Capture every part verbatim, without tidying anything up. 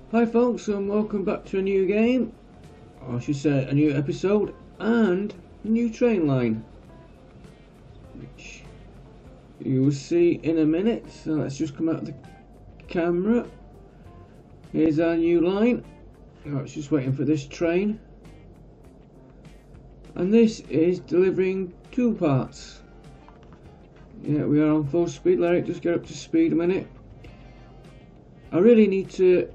Hi folks, and welcome back to a new game, or I should say a new episode, and a new train line, which you will see in a minute. So let's just come out of the camera. Here's our new line. I was just waiting for this train, and this is delivering two parts. Yeah, we are on full speed. Let it just get up to speed a minute. I really need to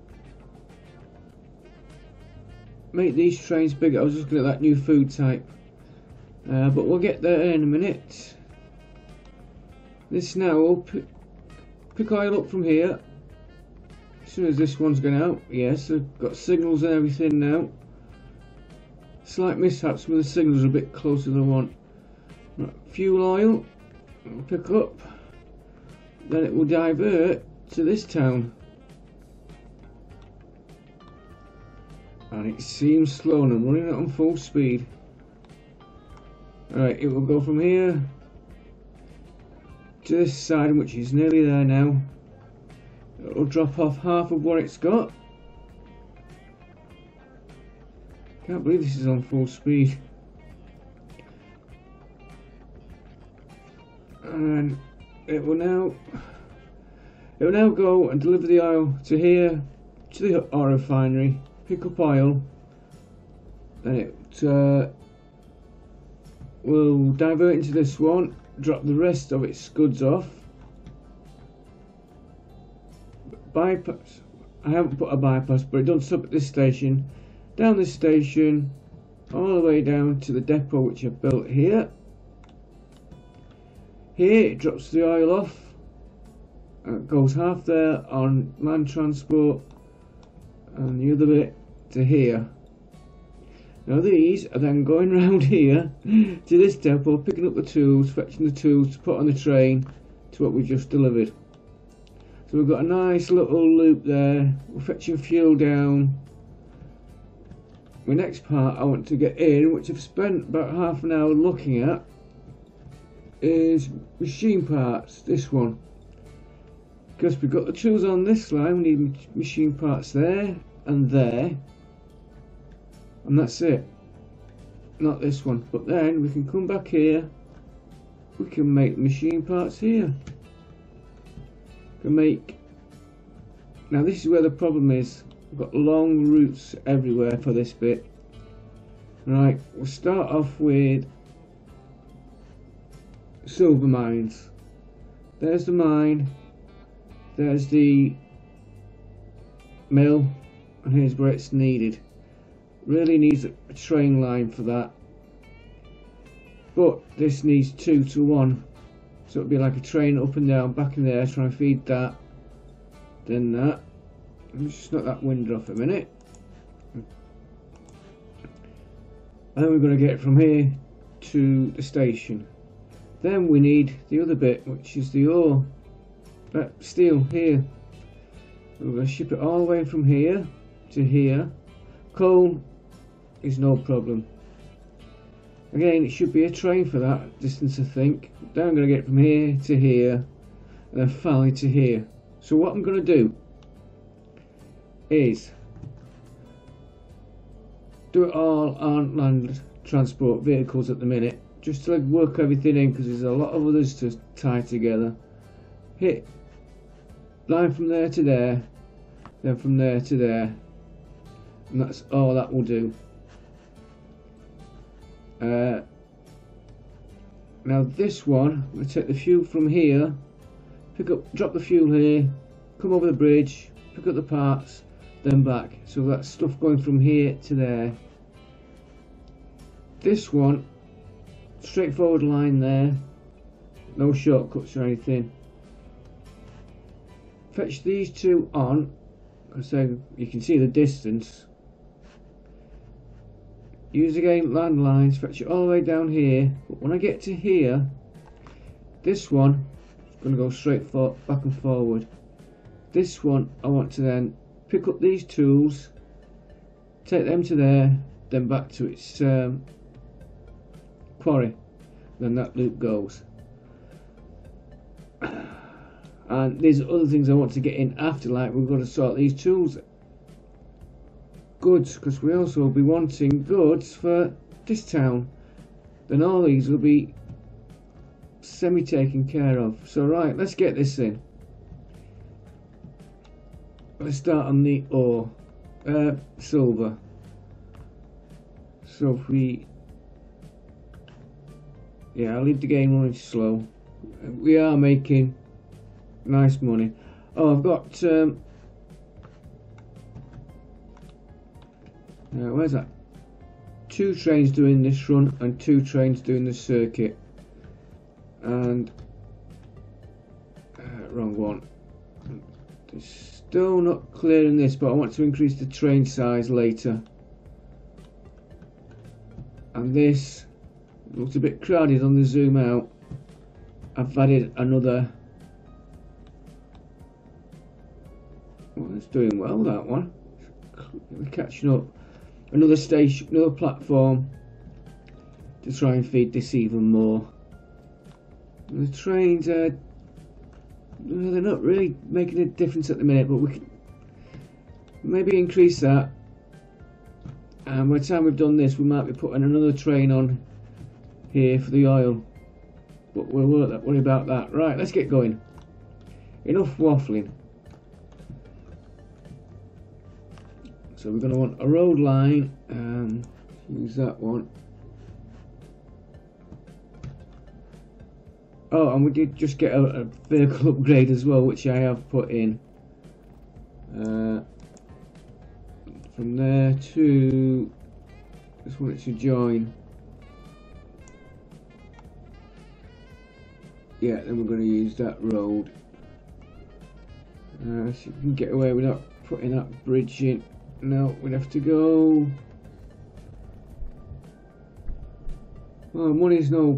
make these trains bigger. I was just looking at that new food type, uh, but we'll get there in a minute. This now will pick, pick oil up from here as soon as this one's going out. Yes, I've got signals and everything now. Slight mishaps with the signals are a bit closer than I want. Right, fuel oil will pick up, then it will divert to this town. And it seems slow and I'm running it on full speed. Alright, it will go from here to this side, which is nearly there now. It will drop off half of what it's got. Can't believe this is on full speed. And it will now it will now go and deliver the oil to here, to the oil refinery. Pick up oil, then it uh, will divert into this one, drop the rest of its goods off. Bypass, I haven't put a bypass, but it does stop at this station, down this station, all the way down to the depot which I've built here. Here it drops the oil off, and it goes half there on land transport, and the other bit to here. Now these are then going round here to this depot, picking up the tools, fetching the tools to put on the train to what we just delivered. So we've got a nice little loop there. We're fetching fuel down. The next part I want to get in, which I've spent about half an hour looking at, is machine parts. This one, because we've got the tools on this line, we need machine parts there and there, and that's it. Not this one, but then we can come back here, we can make machine parts here. We can make, now this is where the problem is, we've got long routes everywhere for this bit. Right, we'll start off with silver mines. There's the mine, there's the mill, and here's where it's needed. Really needs a train line for that, but this needs two to one, so it'll be like a train up and down, back in there, trying to feed that, then that. Let's just knock that window off a minute, and then we're going to get it from here to the station. Then we need the other bit, which is the ore, that steel here. We're going to ship it all the way from here to here. Coal is no problem. Again, it should be a train for that distance, I think. Then I'm going to get it from here to here, and then finally to here. So what I'm going to do is do it all on land transport vehicles at the minute, just to work everything in, because there's a lot of others to tie together. Hit line from there to there, then from there to there, and that's all that will do. Uh, now this one, I'm going to take the fuel from here, pick up, drop the fuel here, come over the bridge, pick up the parts, then back. So that's stuff going from here to there. This one, straightforward line there, no shortcuts or anything. Fetch these two on, so you can see the distance. Use again landlines, fetch it all the way down here, but when I get to here, this one is going to go straight for back and forward. This one I want to then pick up these tools, take them to there, then back to its um, quarry. Then that loop goes. And there's other things I want to get in after, like we've got to sort these tools goods, because we also will be wanting goods for this town. Then all these will be semi taken care of. So right, let's get this in. Let's start on the ore, uh, silver. So if we, yeah, I'll leave the game running slow. We are making nice money. Oh, I've got, um, uh, where's that? Two trains doing this run and two trains doing the circuit. And, uh, wrong one. Still not clearing this, but I want to increase the train size later. And this looks a bit crowded on the zoom out. I've added another. Well, it's doing well, that one. We're catching up. Another station, another platform to try and feed this even more. And the trains are. Well, they're not really making a difference at the minute, but we can maybe increase that. And by the time we've done this, we might be putting another train on here for the oil. But we'll worry about that. Right, let's get going. Enough waffling. So we're going to want a road line. Um, use that one. Oh, and we did just get a, a vehicle upgrade as well, which I have put in. Uh, from there to, just want it to join. Yeah, then we're going to use that road. Uh, so you can get away without putting that bridge in. No, we'd have to go. Oh, money's no.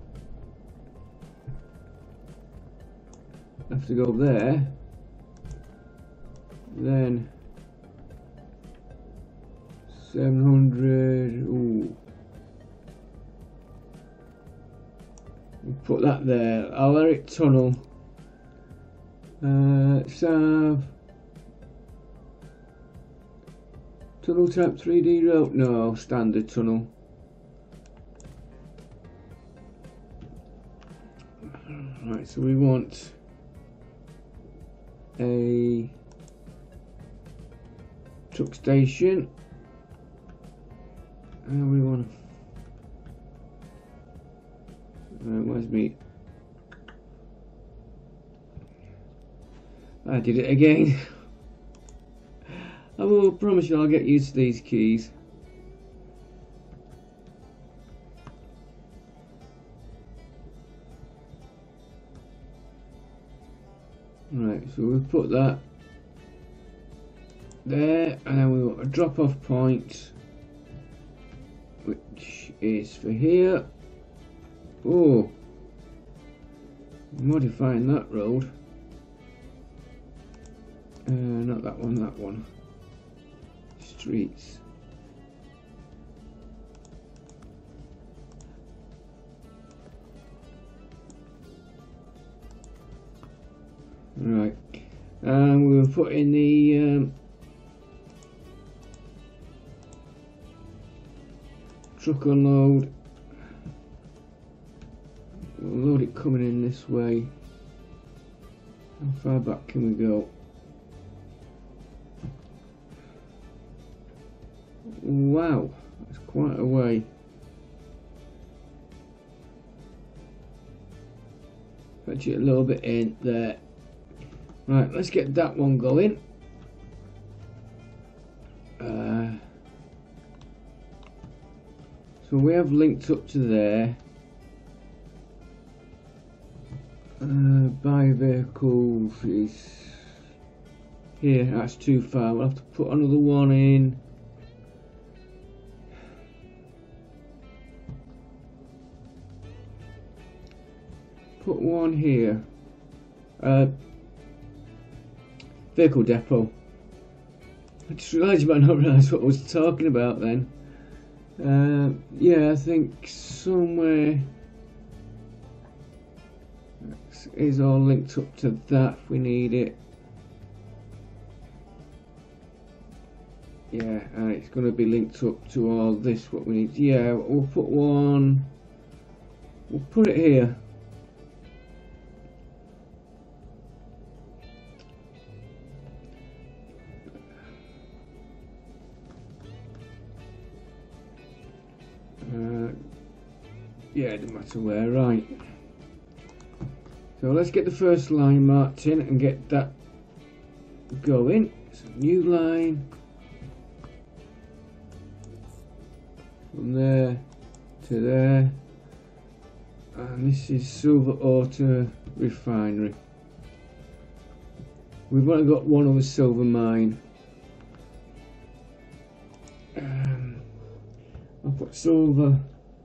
Have to go there, then seven hundred. Ooh, we'll put that there. I'll let it tunnel. Uh, let's have tunnel type three D road. No, standard tunnel. Right, so we want a truck station, and we want uh, where's me? I did it again. I will promise you I'll get used to these keys. Right, so we'll put that there, and then we want a drop off point, which is for here. Oh, modifying that road. Uh, not that one, that one. Streets. Right, and we'll put in the um, truck unload. We'll load it coming in this way. How far back can we go? Wow, that's quite a way. Patch it a little bit in there. Right, let's get that one going. Uh, so we have linked up to there. Uh, buy vehicles is here. That's too far. We'll have to put another one in. Put one here. Uh, Vehicle depot. I just realised you might not realise what I was talking about then. Uh, yeah, I think somewhere is all linked up to that if we need it. Yeah, and it's going to be linked up to all this, what we need. Yeah, we'll put one, we'll put it here. Uh, yeah, it doesn't matter where, right. So let's get the first line marked in and get that going. So new line. From there to there. And this is Silver Auto Refinery. We've only got one other silver mine. Um, I'll put silver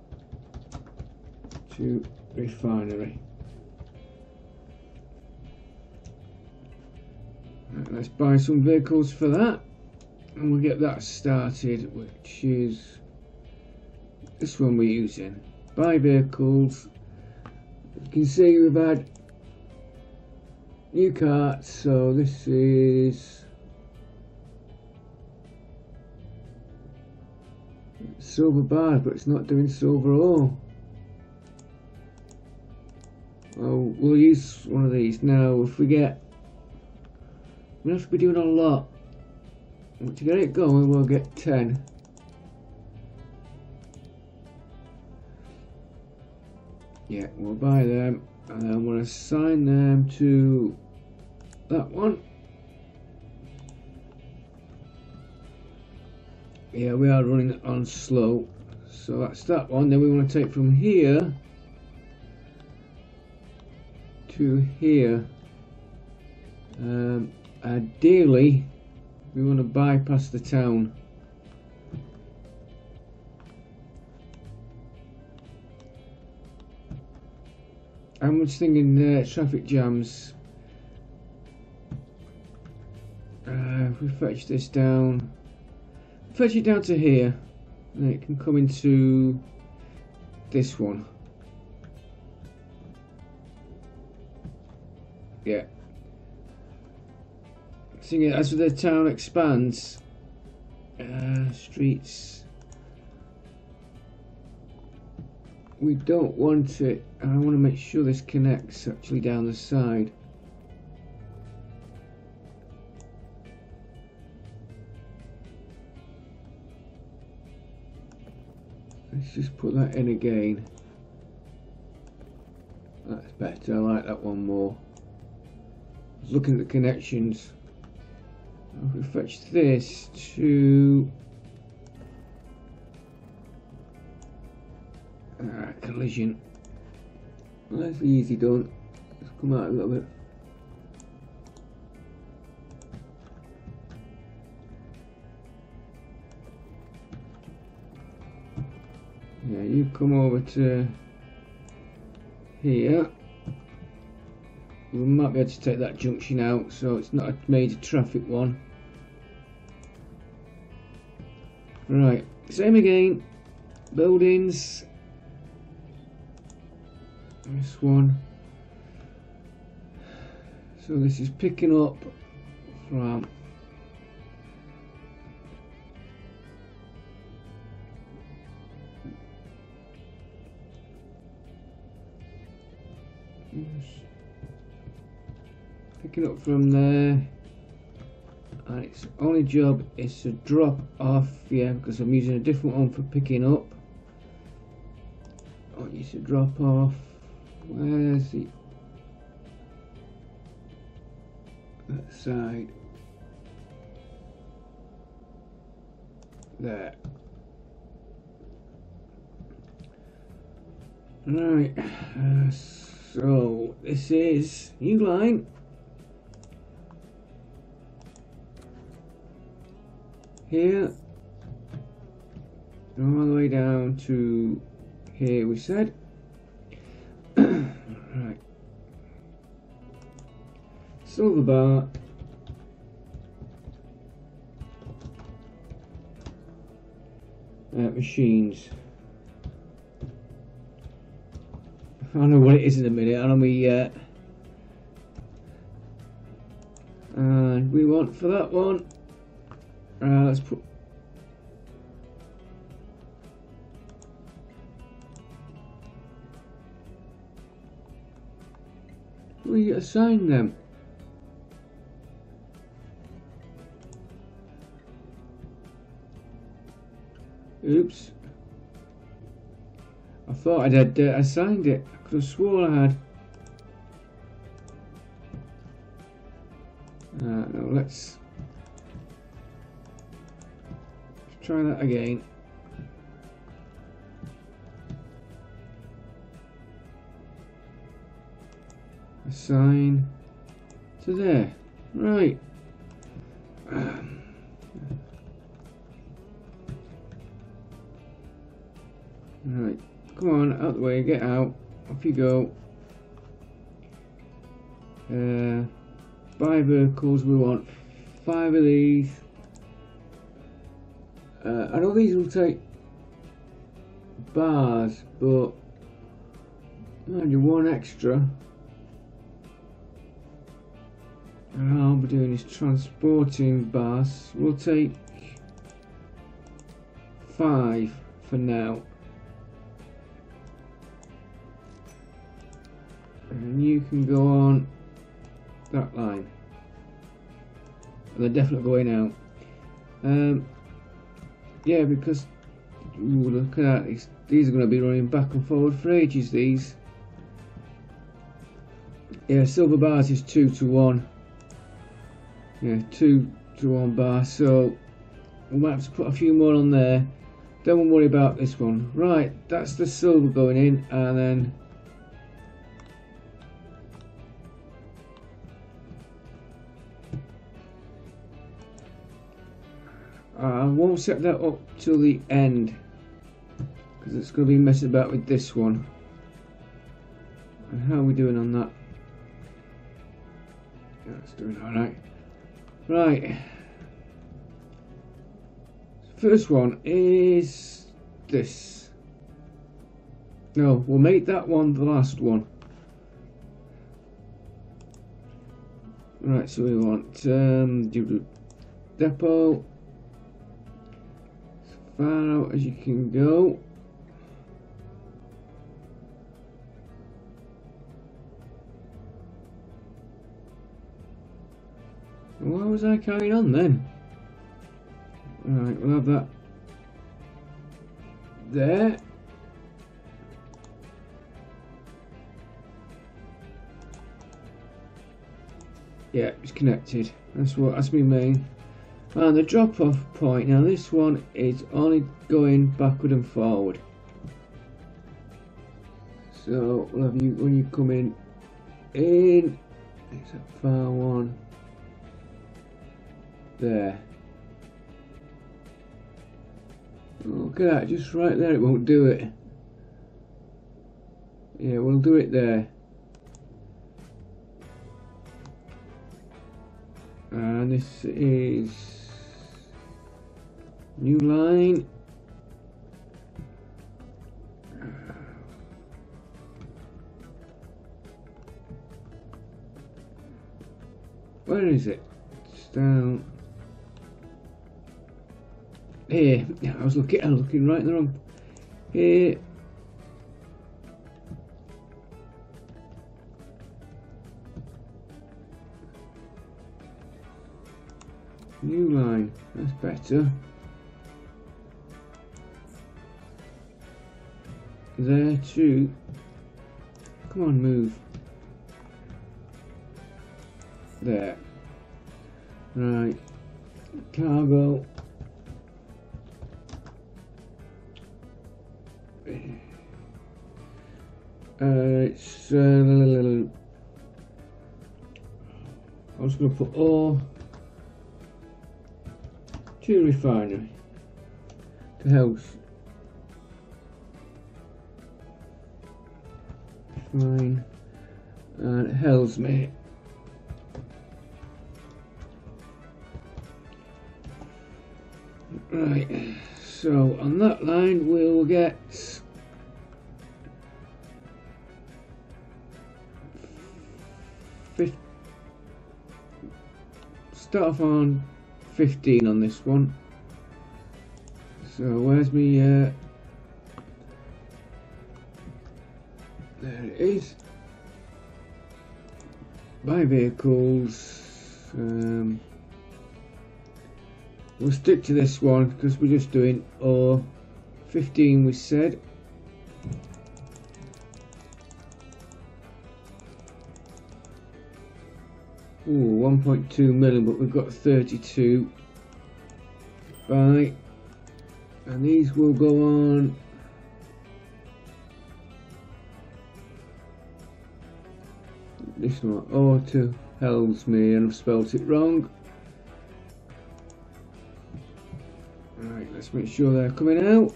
to refinery. Right, let's buy some vehicles for that, and we'll get that started, which is this one we're using. Buy vehicles. You can see we've had new carts, so this is silver bars, but it's not doing silver ore. Oh, we'll use one of these now. If we get, we have to be doing a lot. And to get it going, we'll get ten. Yeah, we'll buy them, and then I'm going to assign them to that one. Yeah, we are running on slow, so that's that one. Then we want to take from here to here. Um, ideally, we want to bypass the town. I'm just thinking uh, traffic jams. Uh, if we fetch this down, fetch it down to here, and it can come into this one. Yeah. Seeing as the town expands, uh, streets, we don't want it, and I want to make sure this connects actually down the side. Let's just put that in again. That's better, I like that one more. I was looking at the connections. If we fetch this to ah, collision. Well, that's easy done. Let's come out a little bit. Yeah, you come over to here. We might be able to take that junction out, so it's not a major traffic one. Right, same again. Buildings. This one. So this is picking up from picking up from there, and its only job is to drop off, yeah, because I'm using a different one for picking up. I want you to drop off. Where's the that side? There. Right, uh, so this is new line. Here, all the way down to here, we said. Right. Silver bar. Uh, machines. I don't know what it is in a minute, I don't know yet. And we want for that one. Uh, let's put actually assign them. Oops. I thought I had uh, assigned it. I could have sworn I had. Uh, no, let's, let's try that again. Assign to there. Right. Um, right. Come on, out the way, get out. Off you go. Uh, five vehicles, we want five of these. Uh, I know these will take bars, but I do one extra. And all I'll be doing is transporting bars. We'll take five for now. And you can go on that line. And they're definitely going out. Um, yeah, because ooh, look at that. These, these are going to be running back and forward for ages. These. Yeah, silver bars is two to one. Yeah, two to one bar. So we might have to put a few more on there. Don't worry about this one. Right, that's the silver going in, and then. I won't set that up till the end because it's going to be messing about with this one. And how are we doing on that? Yeah, it's doing alright. Right. First one is this. No, we'll make that one the last one. Right, so we want um, depot. Far out as you can go. Why was I carrying on then? Right, we'll have that there. Yeah, it's connected. That's what that's my main. And the drop off point, now this one is only going backward and forward. So we'll have you when you come in in it's that far one there. Look at that, just right there, it won't do it. Yeah, we'll do it there. And this is new line. Where is it? It's down here. Yeah, I was looking. I was looking right in the wrong. Here. New line. That's better. There too. Come on, move. There. Right. Cargo. Uh, it's uh, I was going to put ore to refinery to house. Fine. And it hells me. Right, so on that line we'll get fifty, start off on fifteen on this one. So where's me uh, there it is. buy vehicles. Um, we'll stick to this one because we're just doing ore. fifteen we said. Ooh, one point two million, but we've got thirty-two. Buy. And these will go on. This one, auto hells me, and I've spelt it wrong. Right, let's make sure they're coming out.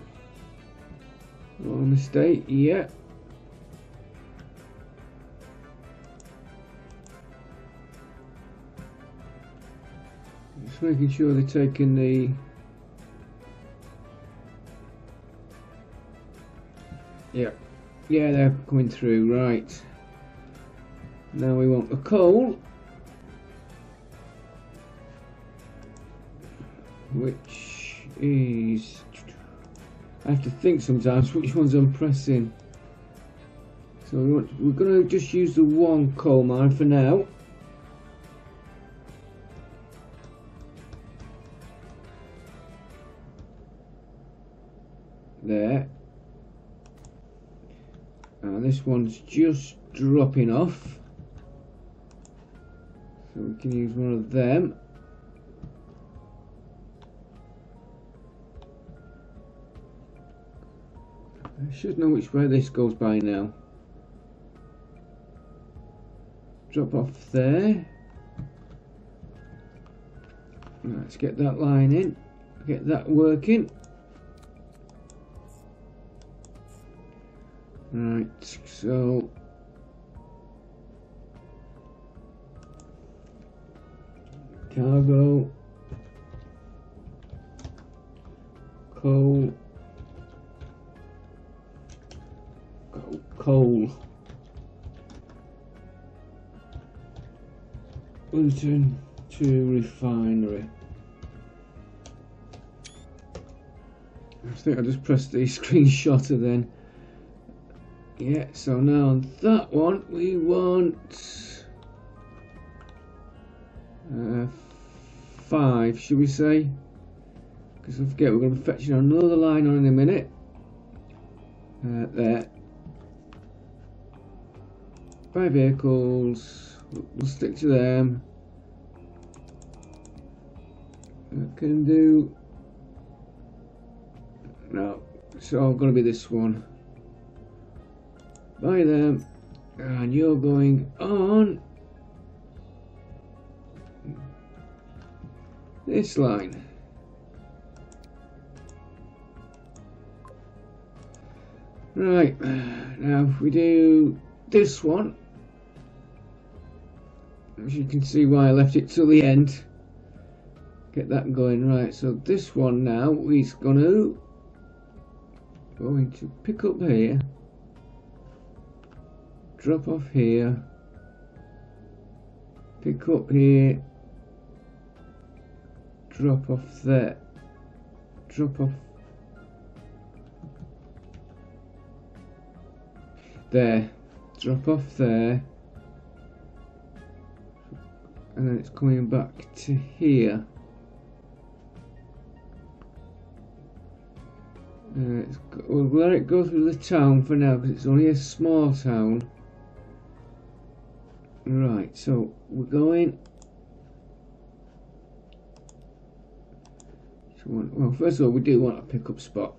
No mistake, yeah. Just making sure they're taking the yeah, yeah, they're coming through. Right. Now we want the coal, which is, I have to think sometimes which ones I'm pressing. So we want, we're going to just use the one coal mine for now. There. And this one's just dropping off. So we can use one of them. I should know which way this goes by now. Drop off there. Let's get that line in. Get that working. Right, so cargo, coal, coal, coal, Luton to refinery. I think I just pressed the screenshotter then. Yeah, so now on that one we want uh, five, should we say? Because I forget, we're going to be fetching another line on in a minute. Uh, there. Five vehicles, we'll stick to them. I can do. No, it's all going to be this one. Buy them, and you're going on this line. Right, now if we do this one, as you can see why I left it till the end. Get that going. Right, so this one now we're going to going to pick up here. Drop off here, pick up here, drop off there, drop off there, drop off there, and then it's coming back to here. Uh, it's, we'll let it go through the town for now because it's only a small town. Right, so we're going. Well, first of all, we do want a pickup spot.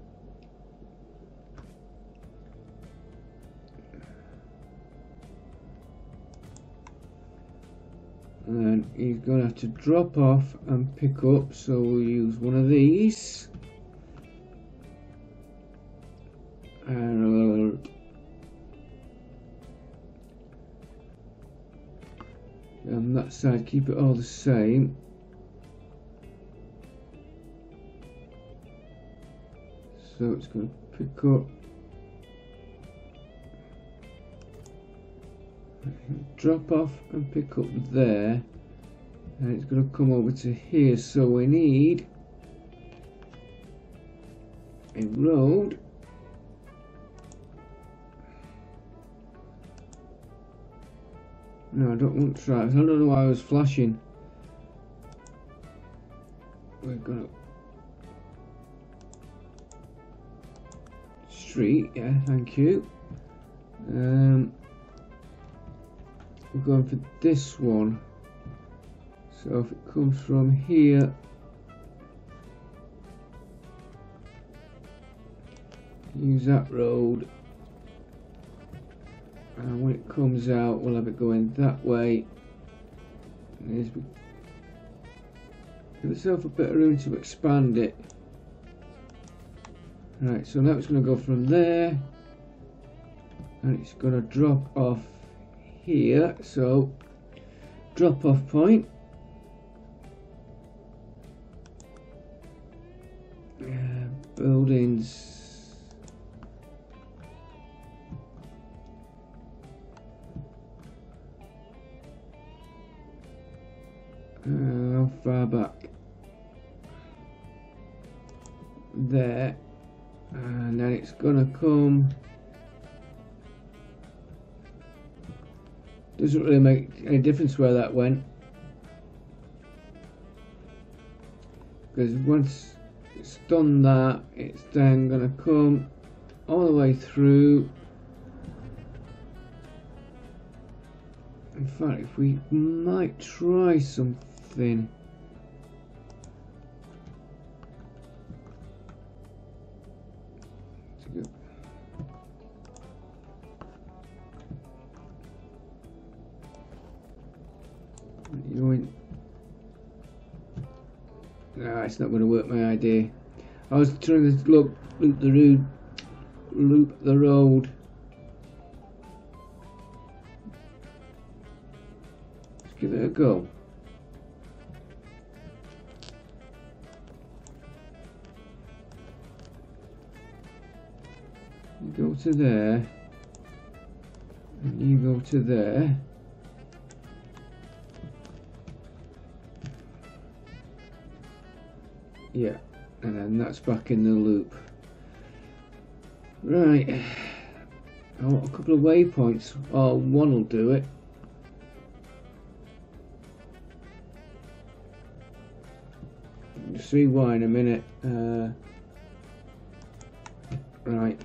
And he's going to have to drop off and pick up, so we'll use one of these. And on that side, keep it all the same. So it's going to pick up, drop off and pick up there, and it's going to come over to here. So we need a road No, I don't want tracks. I don't know why I was flashing. We're gonna street, yeah, thank you. Um, we're going for this one. So if it comes from here, use that road, and when it comes out, we'll have it going that way. Give itself a bit of room to expand it. Right, so now it's going to go from there, and it's going to drop off here. So drop off point. Uh, buildings. Uh, how far back? There. And then it's gonna come. Doesn't really make any difference where that went, because once it's done that, it's then gonna come all the way through. In fact, if we might try something. Nah, it's not going to work. My idea. I was trying to look, loop the road, loop the road. Let's give it a go. You go to there, and you go to there. Yeah, and then that's back in the loop. Right, I want a couple of waypoints. Oh, one will do it. You'll see why in a minute. Uh, right.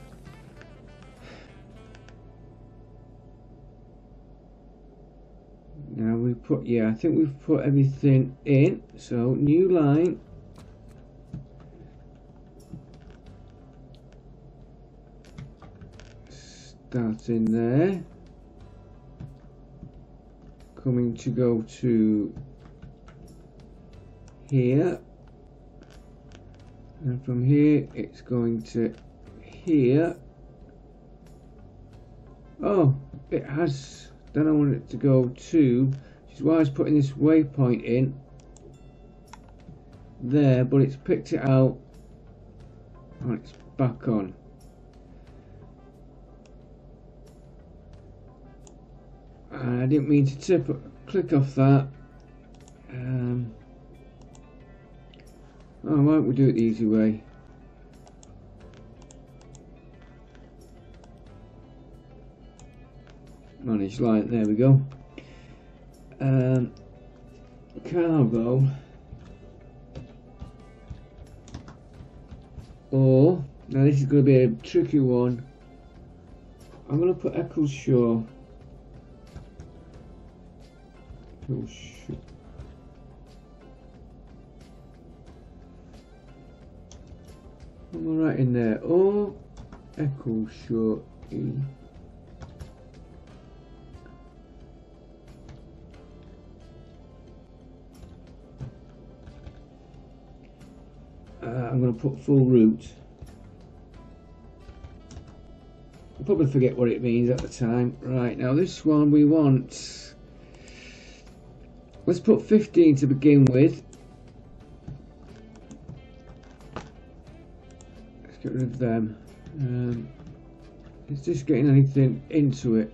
Now we put, yeah, I think we've put everything in. So new line. Starting there, coming to go to here, and from here it's going to here. Oh, it has. Then I want it to go to, which is why I was putting this waypoint in there, but it's picked it out and it's back on. I didn't mean to tip click off that. Um, oh, why don't we do it the easy way? Manage line, there we go. Um, cargo. Or, now this is going to be a tricky one. I'm going to put Eccleshaw. Oh shit. Am I right in there? Oh, Eccleshaw E. Uh, I'm going to put full route. I'll probably forget what it means at the time. Right, now this one we want. Let's put fifteen to begin with. Let's get rid of them. Um, it's just getting anything into it.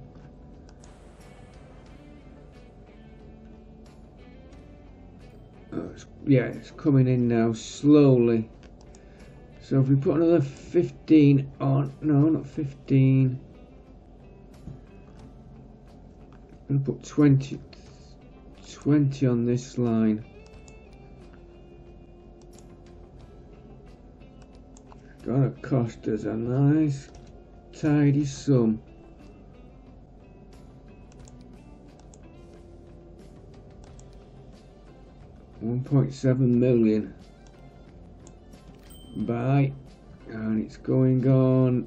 Oh, it's, yeah, it's coming in now slowly. So if we put another fifteen on, no, not fifteen. I'm gonna put twenty, twenty on this line. Gonna cost us a nice tidy sum. one point seven million. Buy, and it's going on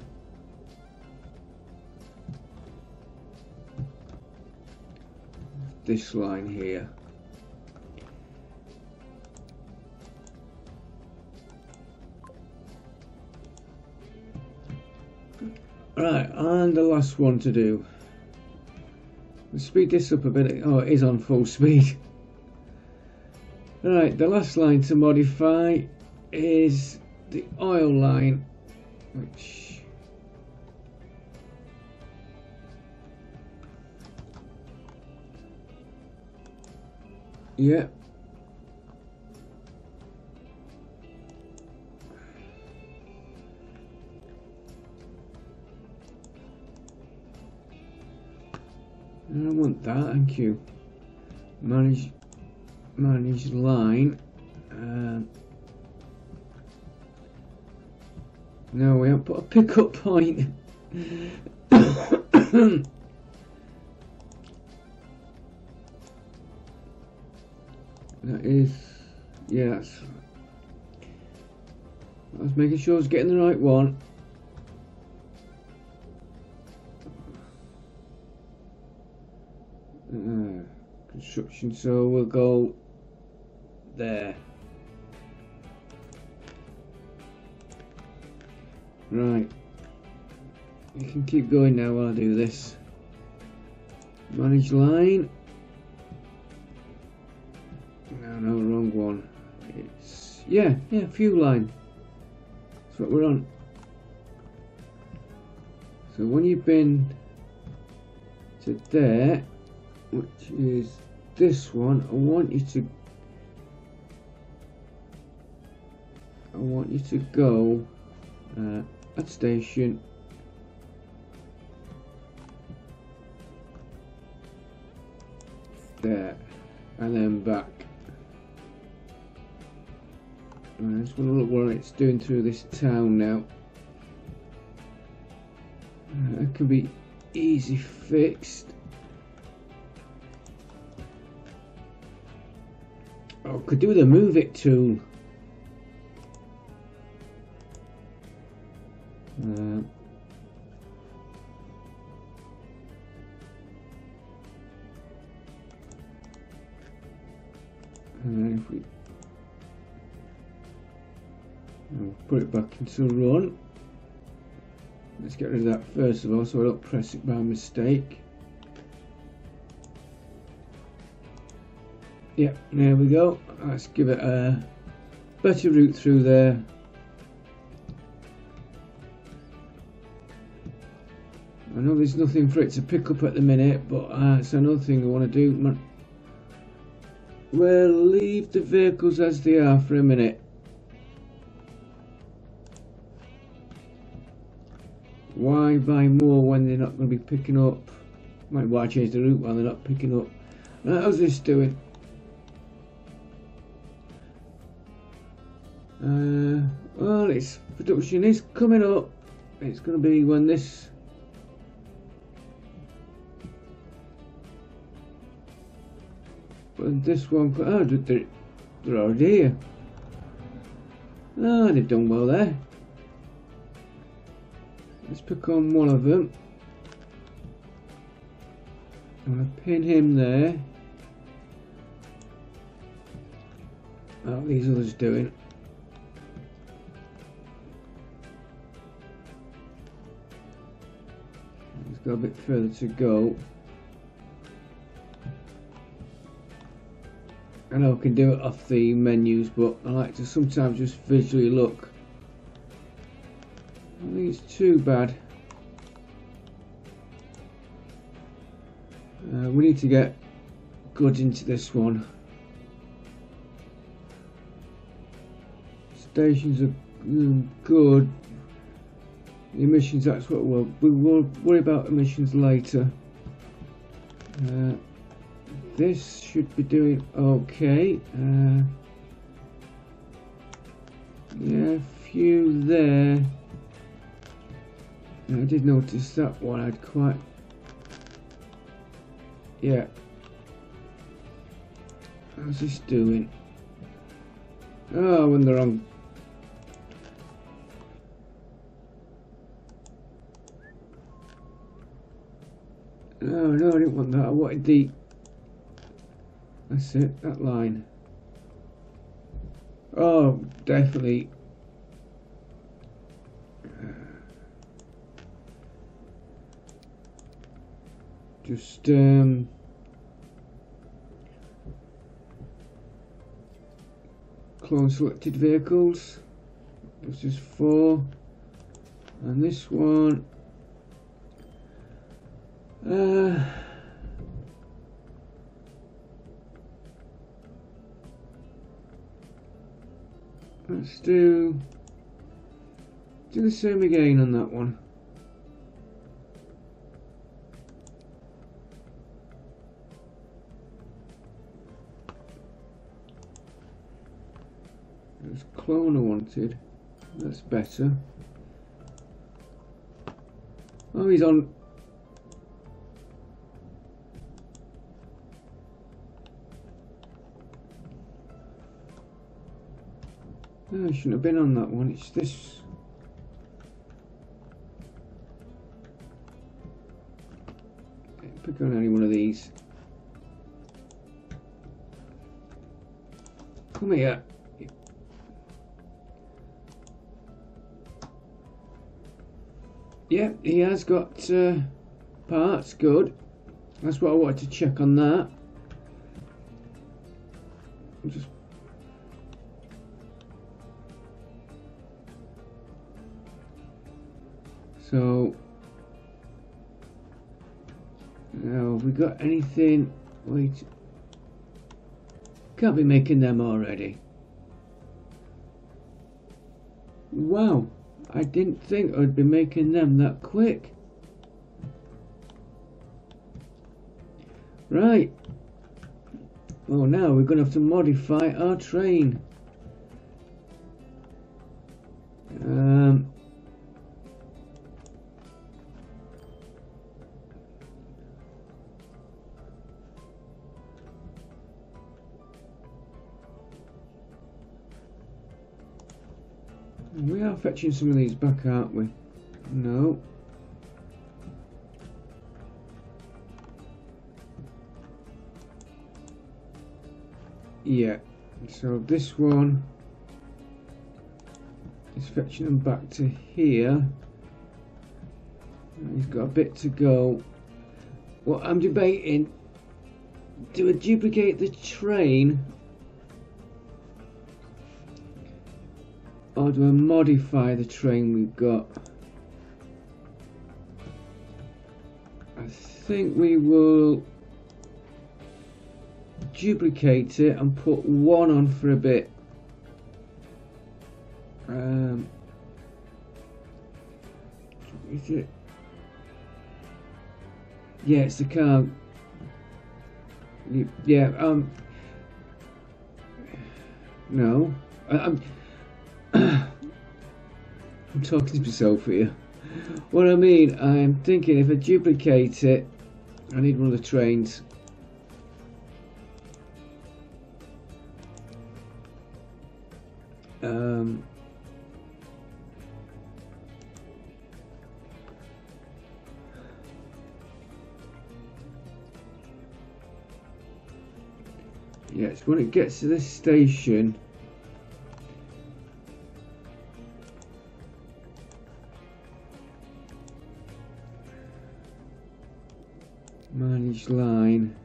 this line here. Right, and the last one to do. Let's speed this up a bit. Oh, it is on full speed. Right, the last line to modify is the oil line, which yeah. I don't want that, thank you. Manage manage line. Um, no, we haven't put a pickup point. That is, yes. I was making sure I was getting the right one. Uh, construction, so we'll go there. Right. You can keep going now while I do this. Manage line. No, no, wrong one. It's yeah, yeah, fuel line. That's what we're on. So when you've been to there, which is this one, I want you to I want you to go uh, at station there and then back. I just want to look what it's doing through this town now. Uh, that can be easy fixed. Oh, could do the move it tool. Uh, and then if we I'll put it back into run. Let's get rid of that first of all so I don't press it by mistake. Yep, there we go. Let's give it a better route through there. I know there's nothing for it to pick up at the minute, but uh, it's another thing I want to do. We'll leave the vehicles as they are for a minute. Why buy more when they're not going to be picking up? Might why change the route while they're not picking up. Now, how's this doing? Uh, well, its production is coming up. It's going to be when this when this one. Oh, they're, they're already here. Ah, they've done well there. Let's pick on one of them. I'm going to pin him there. How are these others doing? He's got a bit further to go. I know I can do it off the menus, but I like to sometimes just visually look. I don't think it's too bad. Uh, we need to get good into this one. Stations are mm, good. The emissions, that's what we'll, we will worry about emissions later. Uh, this should be doing okay. Uh, yeah, a few there. I did notice that one. I'd quite. Yeah. How's this doing? Oh, I'm in the wrong. No, no, I didn't want that. I wanted the. That's it, that line. Oh, definitely. Just, um. Clone selected vehicles. It's just four. And this one. Uh. Let's do do the same again on that one. It's clone I wanted. That's better. Oh, he's on. No, I shouldn't have been on that one. It's this. Pick on any one of these. Come here. Yeah, he has got uh, parts. Good. That's what I wanted to check on that. Just so now, have we got anything? Wait, can't be making them already. Wow, I didn't think I'd be making them that quick. Right. Well, now we're going to have to modify our train. Um, we are fetching some of these back, aren't we? No. Yeah, so this one is fetching them back to here. He's got a bit to go. Well, I'm debating, do I duplicate the train or do I modify the train we've got? I think we will duplicate it and put one on for a bit. Um, is it? Yeah, it's the car. Yeah. Um. No, I, I'm. I'm talking to myself here. What I mean, I'm thinking if I duplicate it, I need one of the trains. Um, yes, when it gets to this station, manage line.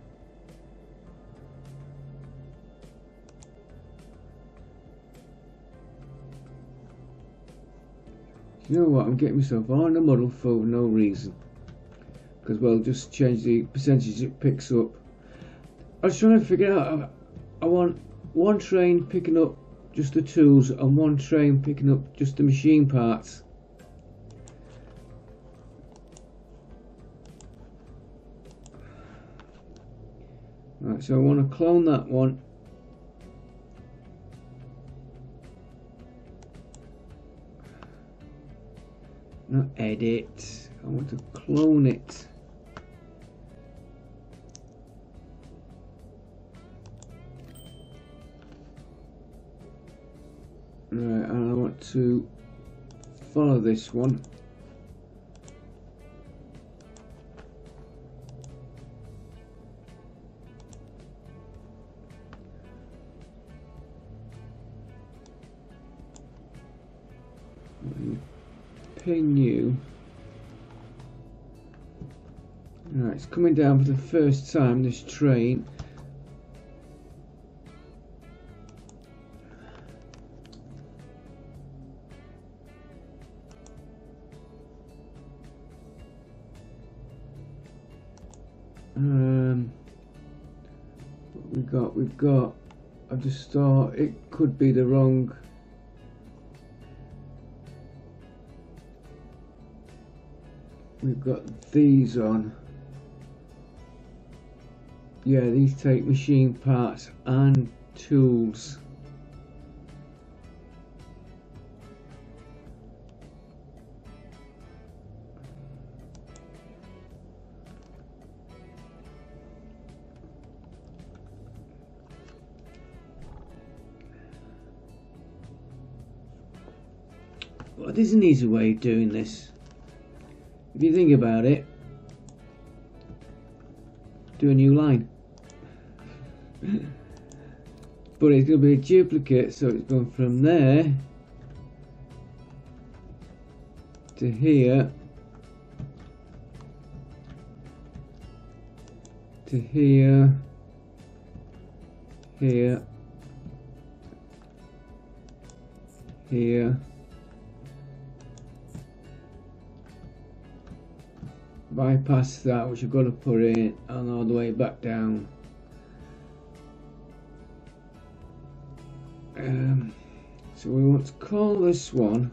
You know what, I'm getting myself on a muddle for no reason. Because, well, just change the percentage it picks up. I was trying to figure out, I, I want one train picking up just the tools and one train picking up just the machine parts. Right, so I want to clone that one. Not edit, I want to clone it. Right, and I want to follow this one. Pin you. Right, it's coming down for the first time, this train. Um, what we got? We've got. I just thought it could be the wrong. We've got these on. Yeah, these take machine parts and tools. Well, there's an easy way of doing this. If you think about it, do a new line. But it's going to be a duplicate, so it's going from there to here to here, here, here. Bypass that, which I've got to put in, and all the way back down. Um, so we want to call this one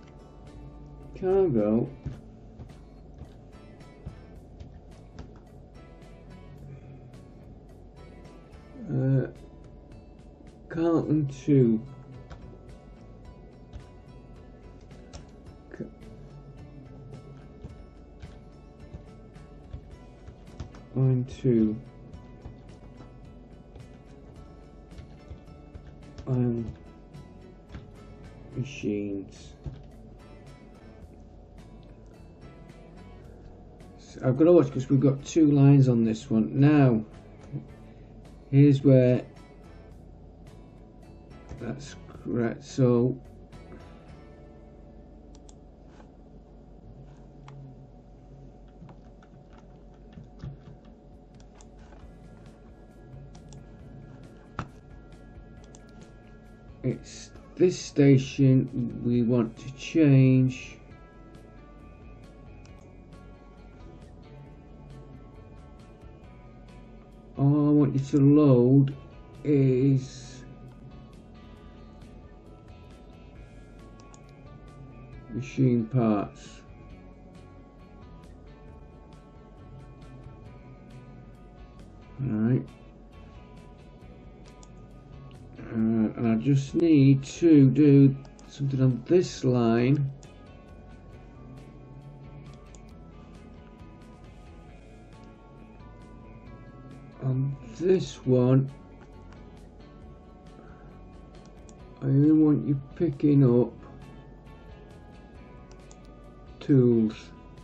cargo. Uh, Carlton two. Line two. Um, machines. So I've got to watch because we've got two lines on this one. Now, here's where that's correct. So it's this station we want to change. All I want you to load is machine parts. Alright. Uh, and I just need to do something on this line. On this one, I only want you picking up tools.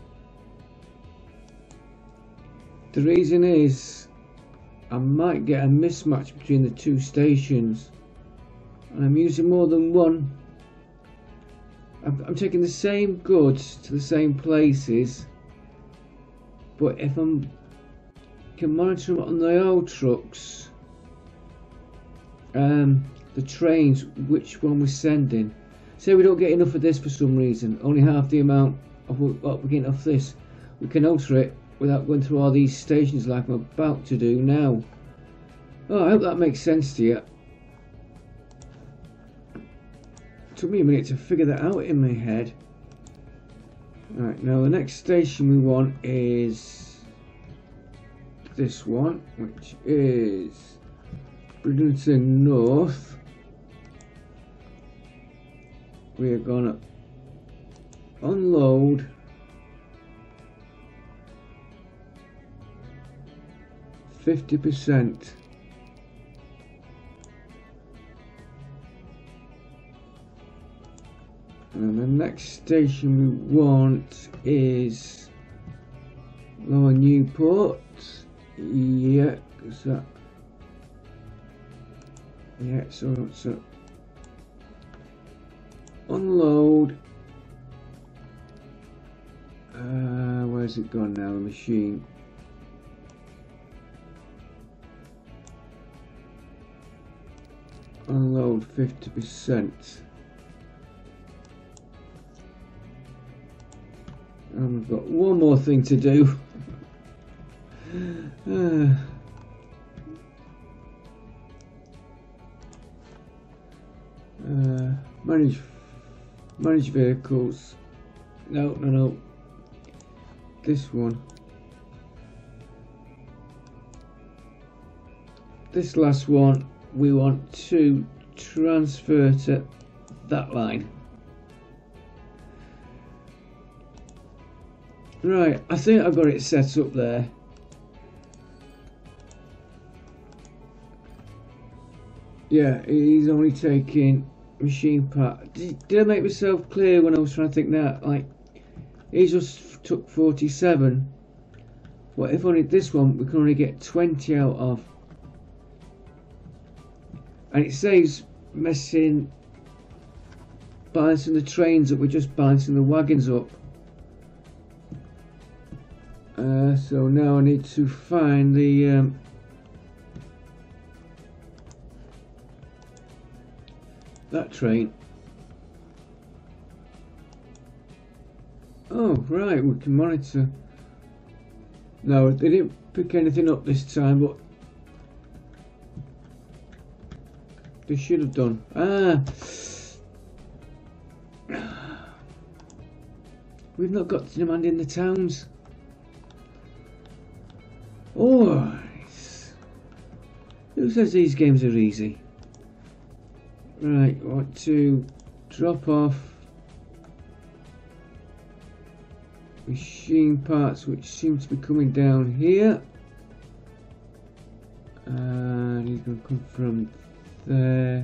The reason is I might get a mismatch between the two stations, and I'm using more than one. I'm, I'm taking the same goods to the same places, but if I'm can monitor them on the old trucks, um, the trains, which one we're sending. Say we don't get enough of this for some reason, only half the amount of what we're getting off this, we can alter it without going through all these stations like I'm about to do now. Oh, I hope that makes sense to you. It took me a minute to figure that out in my head. Right, now the next station we want is this one, which is Bridlington North. We are gonna unload fifty percent. And the next station we want is Lower Newport. Yeah, cause that. Yeah, so so unload. Uh, where's it gone now? The machine. Unload fifty percent. And we've got one more thing to do. uh, uh, manage, manage vehicles. No, no, no. This one. This last one, we want to transfer to that line. Right, I think I've got it set up there. Yeah, he's only taking machine part. Did, did I make myself clear when I was trying to think that? Like, he just took forty-seven. What if only this one we can only get twenty out of? And it saves messing, balancing the trains up, we're just balancing the wagons up. Uh, so now I need to find the um, that train. Oh right, we can monitor. No, they didn't pick anything up this time, but they should have done. Ah, we've not got demand in the towns. Oh, who says these games are easy? Right, I want to drop off machine parts which seem to be coming down here. And he's going to come from there.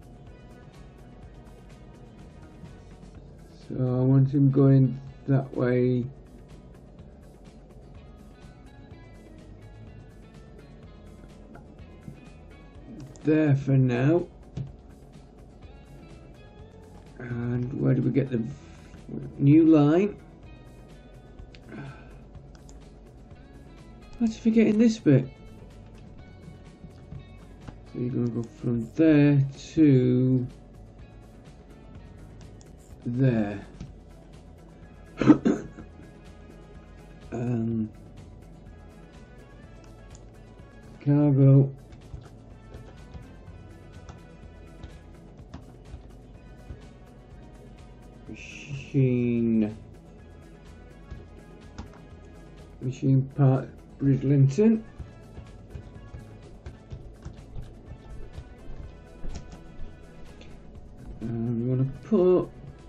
So I want him going that way. There for now. And where do we get the new line? What's forgetting this bit? So you're going to go from there to there. um, cargo. Machine. Machine part Bridlington. And we want to put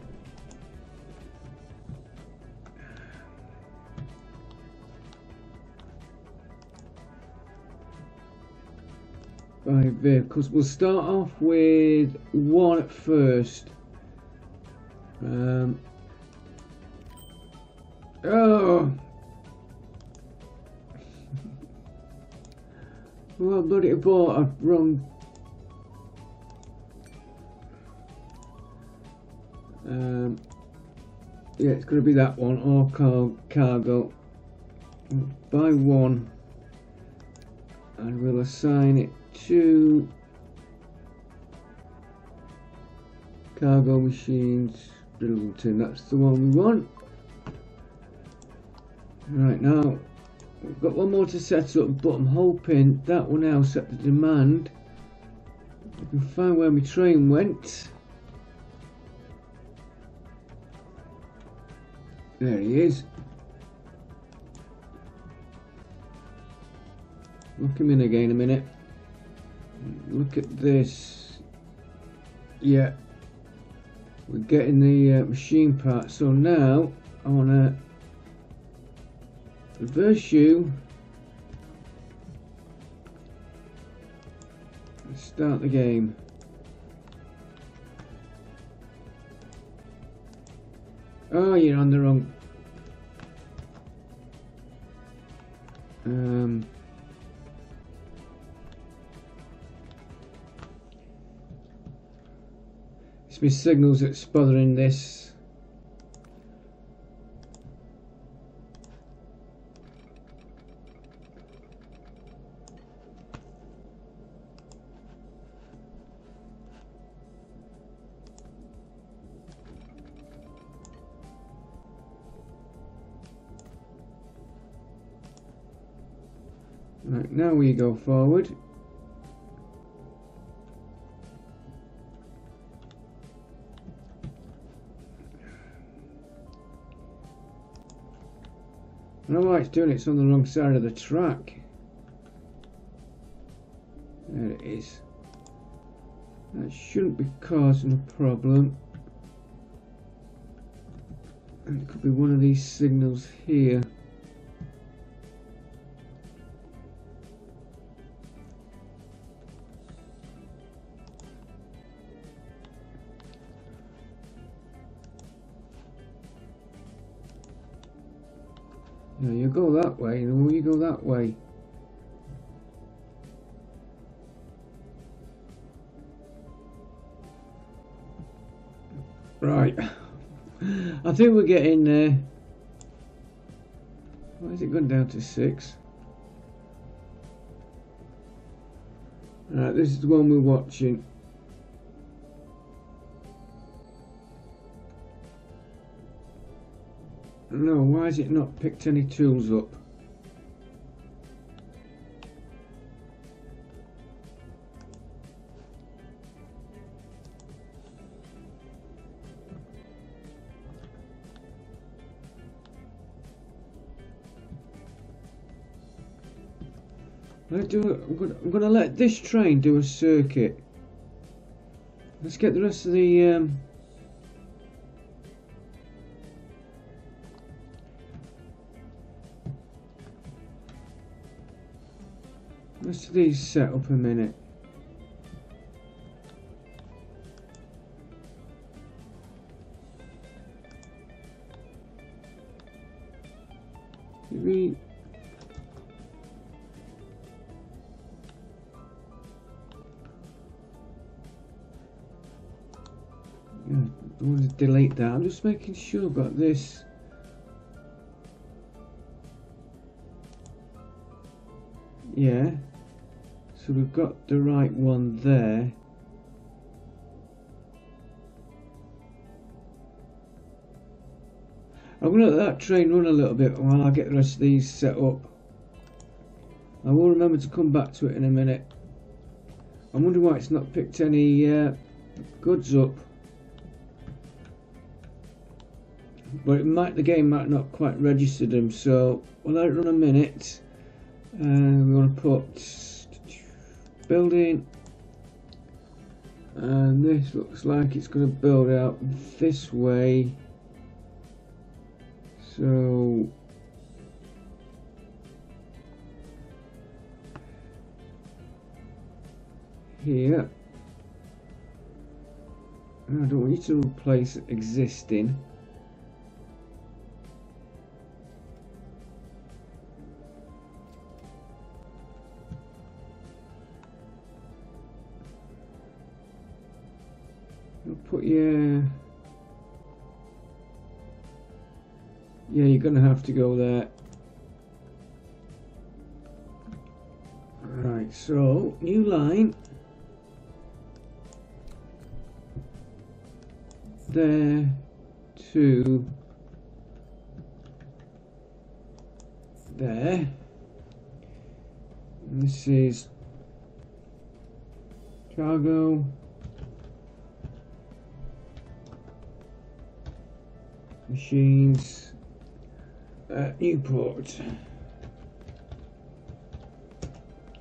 five vehicles. We'll start off with one at first. Um, oh, well, bloody bought a wrong. Um, yeah, it's going to be that one, or car cargo. Buy one, and we'll assign it to cargo machines. Bridlington, that's the one we want. Right, now we've got one more to set up, but I'm hoping that will now set the demand. I can find where my train went. There he is. look him in again a minute. Look at this. Yeah, we're getting the uh, machine part. So now I want to reverse you and start the game. Oh, you're on the wrong. Um, it's my signals that's bothering this. Right, now we go forward. I don't know why it's doing it, it's on the wrong side of the track. There it is. That shouldn't be causing a problem. And it could be one of these signals here. No, you go that way, no, you go that way. Right. I think we're getting there. Why is it gone down to six? Right, this is the one we're watching. No, why has it not picked any tools up? Let's do it. I'm gonna, I'm gonna let this train do a circuit. Let's get the rest of the um, rest of these set up a minute. Did we? Yeah, I want to delete that. I'm just making sure about this. Yeah. So we've got the right one there. I'm going to let that train run a little bit while I get the rest of these set up. I will remember to come back to it in a minute. I wonder why it's not picked any uh, goods up. But it might, the game might not quite register them, so we'll let it run a minute. And we want to put building, and this looks like it's going to build out this way. So here, I don't want you to replace existing. Put your, yeah, you're gonna have to go there. Right, so new line there to there. And this is cargo. Machines at Newport.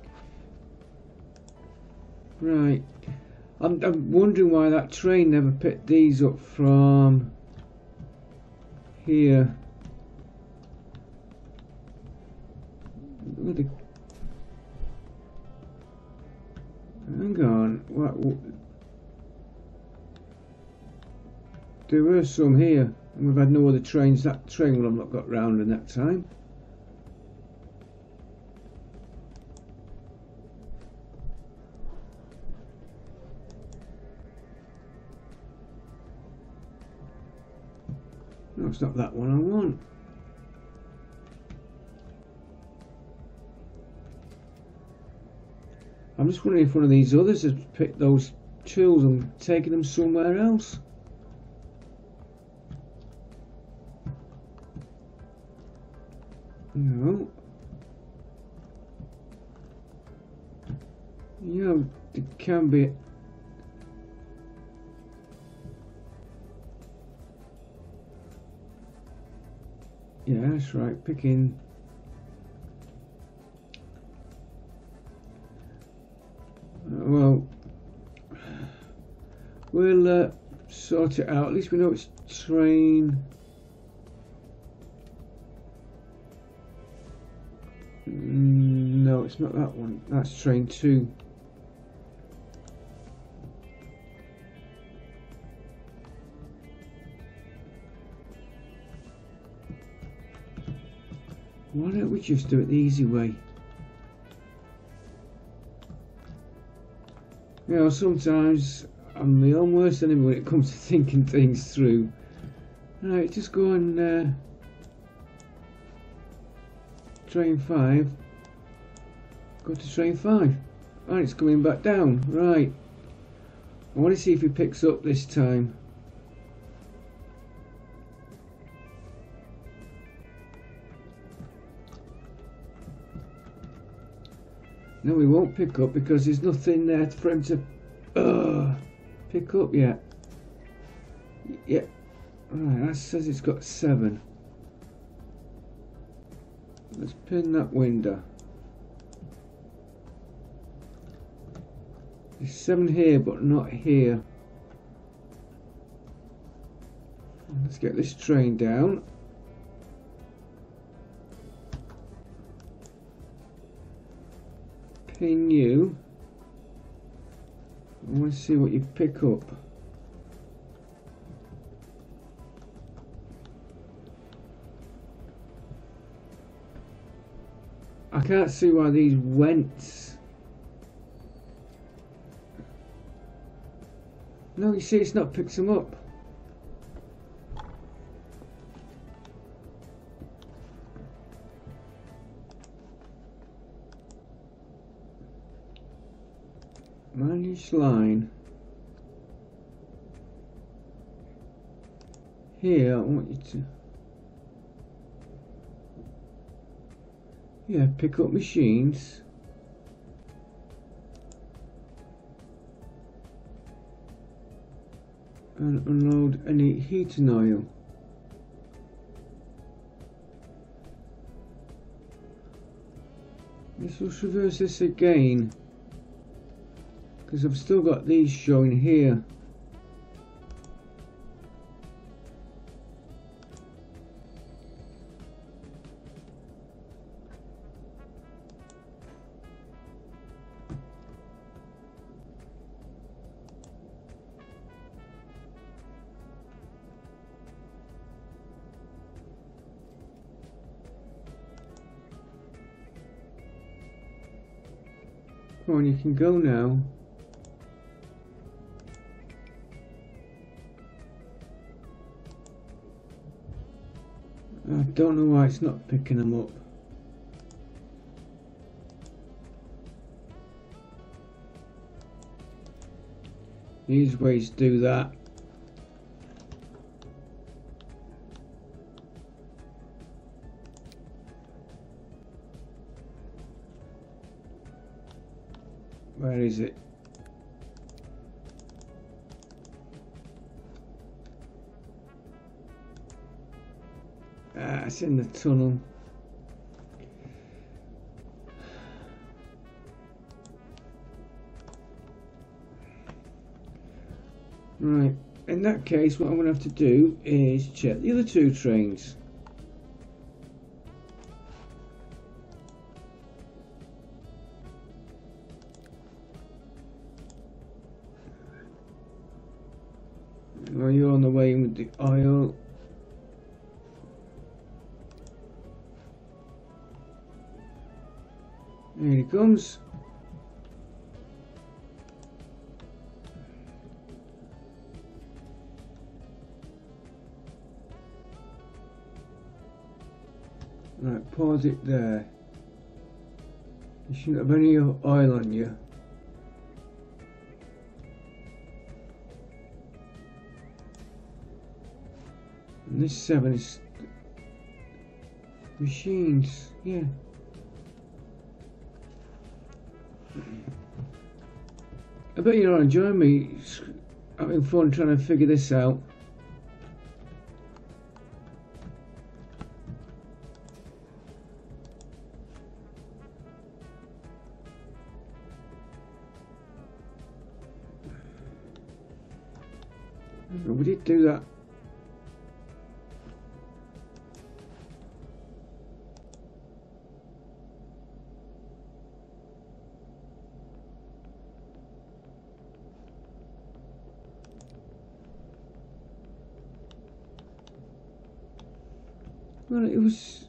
Right. I'm, I'm wondering why that train never picked these up from here. Look at the... Hang on. What, what? There were some here, and we've had no other trains. That train will have not got round in that time. No, it's not that one I want. I'm just wondering if one of these others has picked those tools and taken them somewhere else. No. You know, it can be. Yeah, that's right, picking. Uh, well, we'll uh, sort it out. At least we know it's train. No, it's not that one. That's train two. Why don't we just do it the easy way? You know, sometimes I'm my own worst enemy when it comes to thinking things through. Right, just go on uh, train five. Go to train five. Right, it's coming back down. Right. I want to see if he picks up this time. No, we won't pick up because there's nothing there for him to uh, pick up yet. Yeah, right, that says it's got seven. Let's pin that window. There's seven here, but not here. Let's get this train down. Pin you. I want to see what you pick up. I can't see why these went. No, you see, it's not picked them up. Manage line. Here, I want you to. Yeah, pick up machines. And unload any heating oil. Let's just reverse this again, because I've still got these showing here. Come on, you can go now. I don't know why it's not picking them up. These ways do that. Where is it? Ah, it's in the tunnel. Right, in that case what I'm going to have to do is check the other two trains. Well, you're on the way in with the oil. Here he comes. Right, pause it there. You shouldn't have any oil on you. And this seven is machines, yeah. I bet you're not enjoying me having fun trying to figure this out. We did do that. Well, it was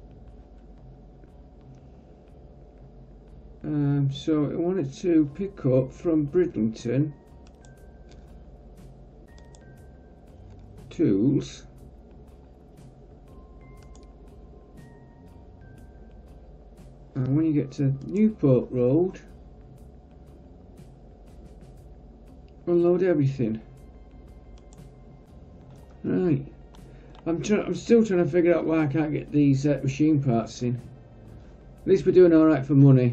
um, so I wanted to pick up from Bridlington tools, and when you get to Newport Road, unload everything. Right. I'm trying. I'm still trying to figure out why I can't get these uh, machine parts in. At least we're doing all right for money.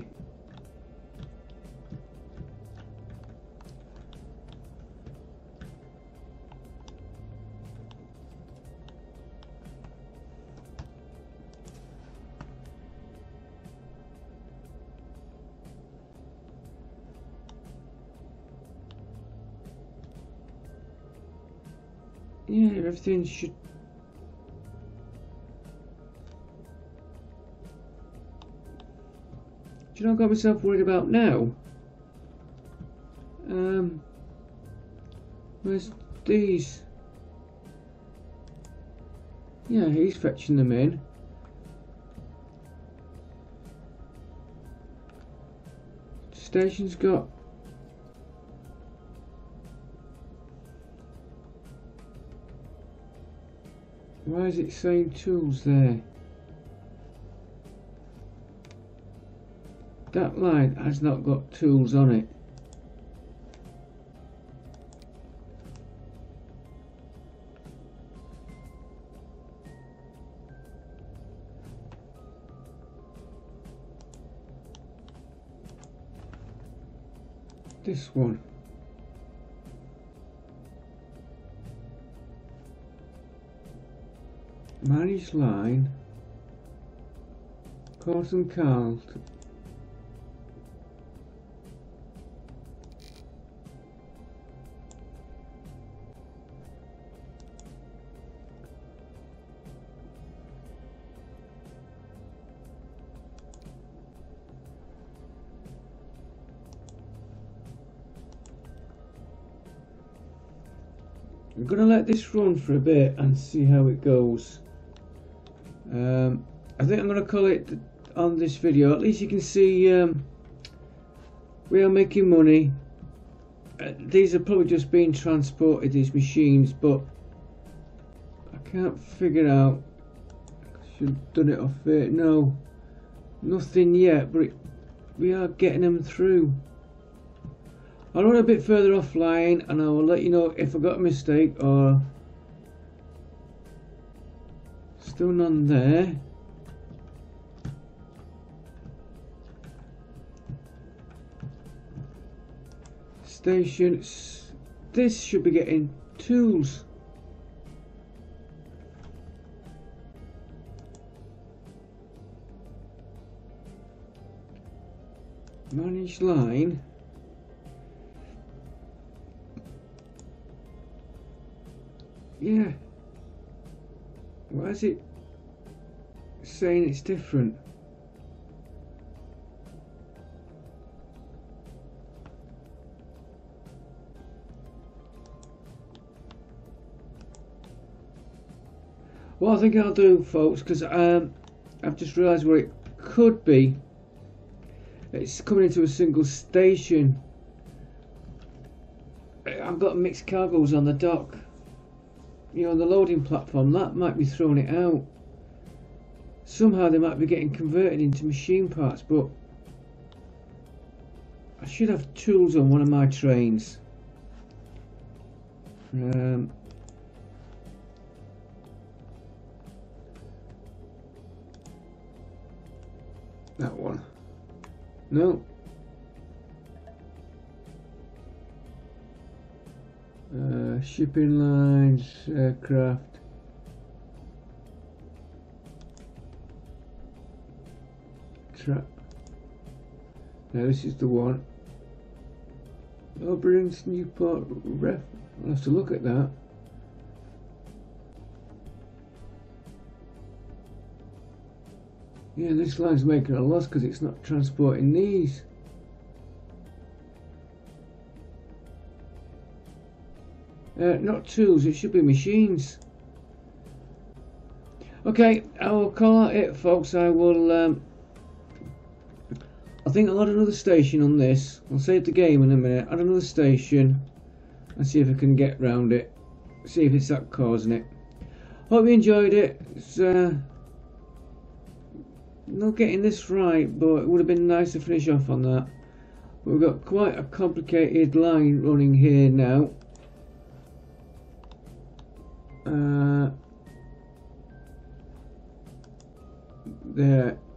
Yeah, everything should. Do you know what I've got myself worried about now? Um, where's these? Yeah, he's fetching them in. Station's got. Why is it saying tools there? That line has not got tools on it. This one. Manage line. Course and Carl. I'm going to let this run for a bit and see how it goes. Um, I think I'm going to call it on this video. At least you can see um, we are making money. Uh, these are probably just being transported, these machines, but I can't figure out. I should have done it off it. No, nothing yet, but it, we are getting them through. I'll run a bit further offline and I will let you know if I got a mistake or still none there. Station, this should be getting tools. Manage line. Yeah. Why is it saying it's different? What I think I'll do, folks, because um, I've just realised what it could be. It's coming into a single station. I've got mixed cargoes on the dock. You know, on the loading platform. That might be throwing it out. Somehow they might be getting converted into machine parts, but I should have tools on one of my trains. Um, that one. No. Uh, shipping lines, aircraft. Trap. Now this is the one. Oberyn's Newport Ref. I'll have to look at that. Yeah, this line's making a loss because it's not transporting these. Uh, not tools, it should be machines. Okay, I will call that it, folks. I will. Um, I think I'll add another station on this. I'll save the game in a minute. Add another station and see if I can get round it. See if it's that causing it. Hope you enjoyed it. It's uh, not getting this right, but it would have been nice to finish off on that. We've got quite a complicated line running here now. Uh, there.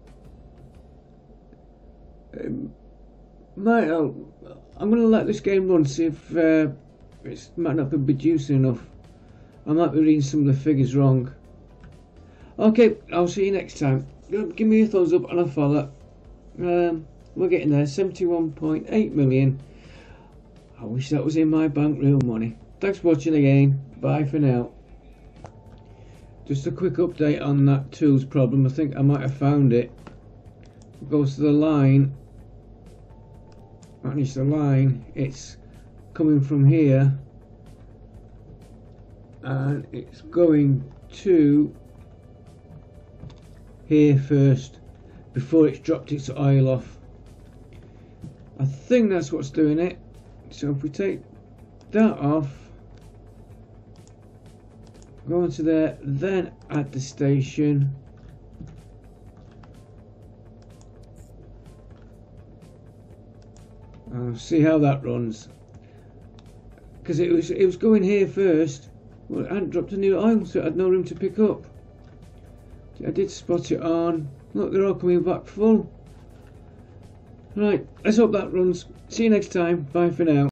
Um, might uh, I'm going to let this game run, see if uh, it might not be producing enough. I might be reading some of the figures wrong. Okay, I'll see you next time. Give me a thumbs up and a follow. Um, we're getting there. seventy-one point eight million. I wish that was in my bank real money. Thanks for watching again. Bye for now. Just a quick update on that tools problem. I think I might have found it. It goes to the line. Manage the line. It's coming from here. And it's going to here first before it's dropped its oil off. I think that's what's doing it. So if we take that off, go into there, then add the station. I'll see how that runs. Because it was it was going here first. Well, it hadn't dropped any oil, so it had no room to pick up. I did spot it on. Look, they're all coming back full. Right, let's hope that runs. See you next time. Bye for now.